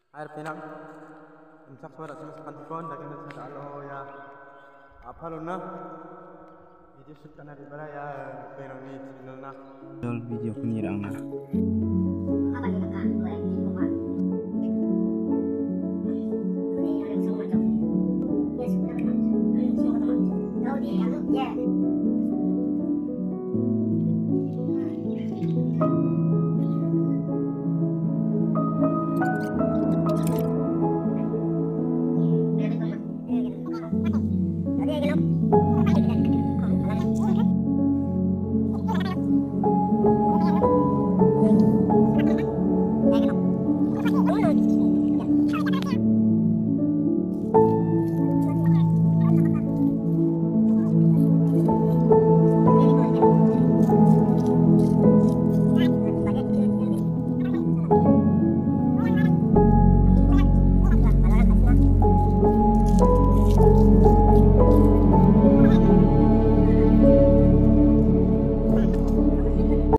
عارف هنا شخص ورق سمس قنتفون لكن نسأل عنه يا أبهرنا video shoot karena di mana ya pengen nih channelnya video penyirang nah apa nih kak gue ini bukan ini yang sama macam ya sudah kan semua teman tahu dia ya